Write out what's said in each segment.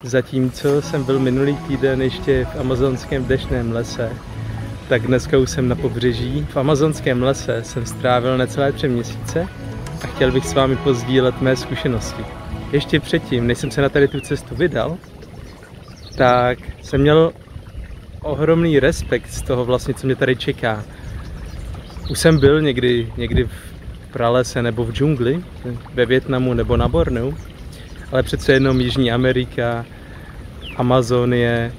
Zatímco jsem byl minulý týden ještě v amazonském deštném lese, tak dneska už jsem na pobřeží. V amazonském lese jsem strávil necelé 3 měsíce a chtěl bych s vámi pozdílet mé zkušenosti. Ještě předtím, než jsem se na tady tu cestu vydal, tak jsem měl ohromný respekt z toho vlastně, co mě tady čeká. Už jsem byl někdy v pralese nebo v džungli, ve Vietnamu nebo na Borneu, ale přece jenom Jižní Amerika, Amazonie,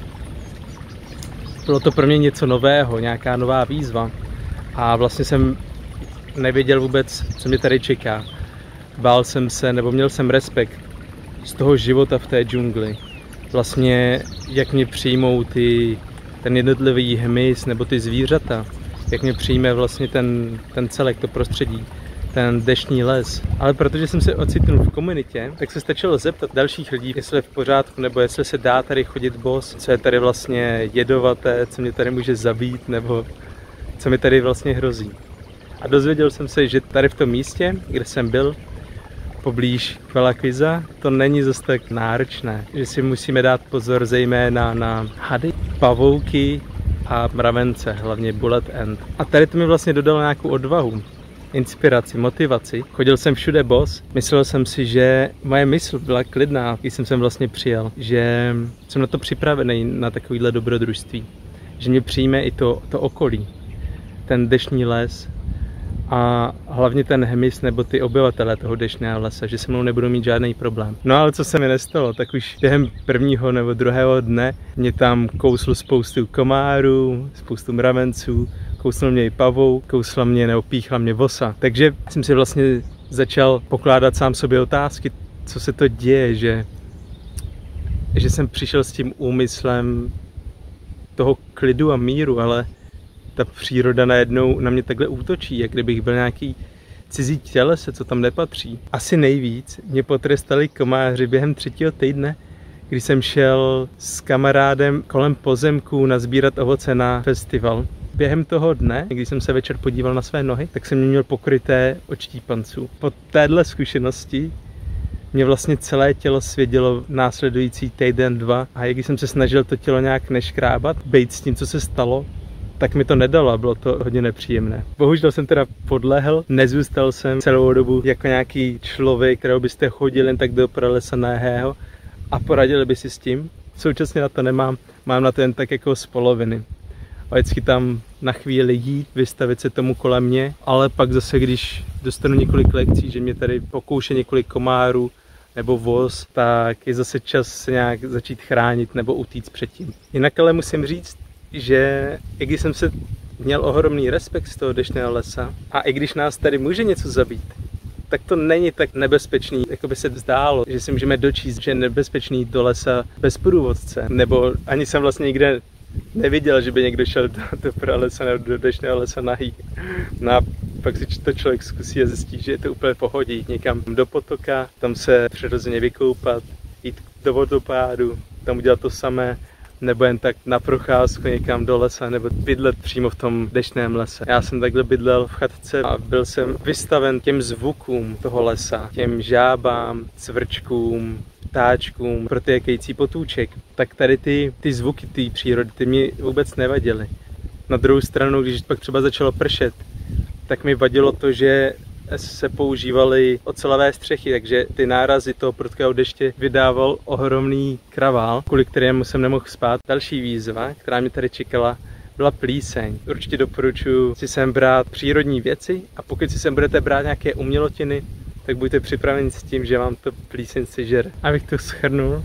bylo to pro mě něco nového, nějaká nová výzva a vlastně jsem nevěděl vůbec, co mě tady čeká. Bál jsem se, nebo měl jsem respekt z toho života v té džungli. Vlastně, jak mě přijmou ten jednotlivý hmyz nebo ty zvířata, jak mě přijme vlastně ten celek, to prostředí, ten deštný les. Ale protože jsem se ocitnul v komunitě, tak se stačilo zeptat dalších lidí, jestli je v pořádku, nebo jestli se dá tady chodit bos, co je tady vlastně jedovaté, co mě tady může zabít, nebo co mi tady vlastně hrozí. A dozvěděl jsem se, že tady v tom místě, kde jsem byl, poblíž Quellaquiza, to není zase tak náročné, že si musíme dát pozor zejména na hady, pavouky a mravence, hlavně bullet ant. A tady to mi vlastně dodalo nějakou odvahu, inspiraci, motivaci. Chodil jsem všude bos, myslel jsem si, že moje mysl byla klidná, když jsem sem vlastně přijel, že jsem na to připravený, na takovýhle dobrodružství, že mě přijme i to okolí, ten deštný les a hlavně ten hmyz nebo ty obyvatelé toho deštného lesa, že se mnou nebudou mít žádný problém. No ale co se mi nestalo, tak už během prvního nebo druhého dne mě tam kouslo spoustu komárů, spoustu mravenců, kousnul mě i pavouk, kousla mě nebo píchla mě vosa. Takže jsem si vlastně začal pokládat sám sobě otázky, co se to děje, že jsem přišel s tím úmyslem toho klidu a míru, ale ta příroda najednou na mě takhle útočí, jak kdybych byl nějaký cizí tělese, co tam nepatří. Asi nejvíc mě potrestali komáři během 3. týdne, když jsem šel s kamarádem kolem pozemků nazbírat ovoce na festival. Během toho dne, když jsem se večer podíval na své nohy, tak jsem měl pokryté od štípanců. Po téhle zkušenosti mě vlastně celé tělo svědělo následující týden, 2 a když jsem se snažil to tělo nějak neškrábat, bejt s tím, co se stalo, tak mi to nedalo a bylo to hodně nepříjemné. Bohužel jsem teda podlehl, nezůstal jsem celou dobu jako nějaký člověk, kterého byste chodili jen tak do pralesa nahého a poradili by si s tím. Současně na to nemám, mám na to jen tak jako z poloviny. A vždycky tam na chvíli jít, vystavit se tomu kolem mě, ale pak zase, když dostanu několik lekcí, že mě tady pokouše několik komárů nebo voz, tak je zase čas se nějak začít chránit nebo utíct předtím. Jinak ale musím říct, že i když jsem se měl ohromný respekt z toho deštného lesa a i když nás tady může něco zabít, tak to není tak nebezpečný, jako by se zdálo, že si můžeme dočíst, že je nebezpečný do lesa bez průvodce, nebo ani jsem vlastně nikde neviděl, že by někdo šel do pralesa nebo do deštného lesa nahý. No a pak si to člověk zkusí a zjistí, že je to úplně v pohodě, jít někam do potoka, tam se přirozeně vykoupat, jít do vodopádu, tam udělat to samé, nebo jen tak na procházku někam do lesa, nebo bydlet přímo v tom deštném lese. Já jsem takhle bydlel v chatce a byl jsem vystaven těm zvukům toho lesa, těm žábám, cvrčkům, ptáčkům, protékající potůček. Tak tady ty zvuky té přírody, ty mi vůbec nevadily. Na druhou stranu, když pak třeba začalo pršet, tak mi vadilo to, že se používaly ocelavé střechy, takže ty nárazy toho prudkého deště vydával ohromný kravál, kvůli kterému jsem nemohl spát. Další výzva, která mě tady čekala, byla plíseň. Určitě doporučuji si sem brát přírodní věci a pokud si sem budete brát nějaké umělotiny, tak buďte připraveni s tím, že vám to plíseň sežere. Abych to shrnul,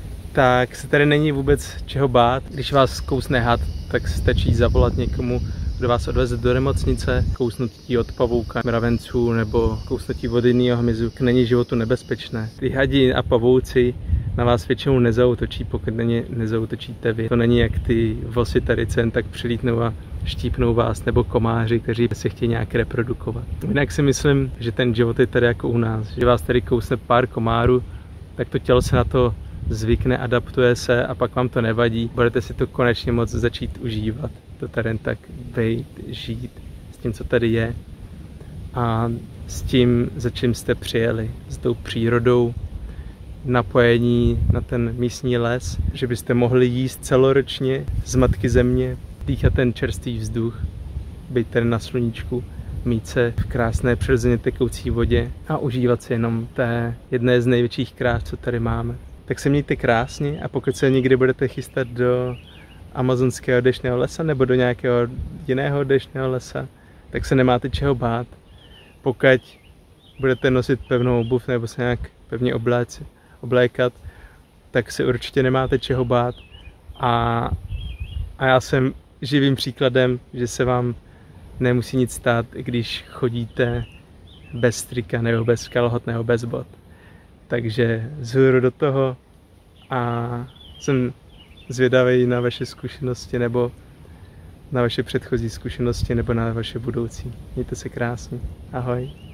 tak se tady není vůbec čeho bát. Když vás kousne had, tak stačí zavolat někomu, kdo vás odveze do nemocnice, kousnutí od pavouka, mravenců nebo kousnutí od jiného hmyzu, není životu nebezpečné. Ty hadi a pavouci na vás většinou nezautočí, pokud nezautočíte vy. To není jak ty vosy tady jen tak přilítnou a štípnou vás, nebo komáři, kteří se chtějí nějak reprodukovat. Jinak si myslím, že ten život je tady jako u nás, že vás tady kousne pár komárů, tak to tělo se na to zvykne, adaptuje se a pak vám to nevadí. Budete si to konečně moc začít užívat. To tady jen tak bejt, žít s tím, co tady je a s tím, za čím jste přijeli, s tou přírodou napojení na ten místní les, že byste mohli jíst celoročně z matky země, dýchat ten čerstvý vzduch, být tady na sluníčku, mít se v krásné přirozeně tekoucí vodě a užívat si jenom té jedné z největších krás, co tady máme. Tak se mějte krásně a pokud se někdy budete chystat do amazonského deštného lesa nebo do nějakého jiného deštného lesa, tak se nemáte čeho bát. Pokud budete nosit pevnou obuv nebo se nějak pevně oblékat, tak se určitě nemáte čeho bát. A já jsem živým příkladem, že se vám nemusí nic stát, když chodíte bez trika nebo bez kalhot nebo bez bot. Takže vzhůru do toho a jsem zvědavý na vaše zkušenosti nebo na vaše předchozí zkušenosti nebo na vaše budoucí. Mějte se krásně. Ahoj.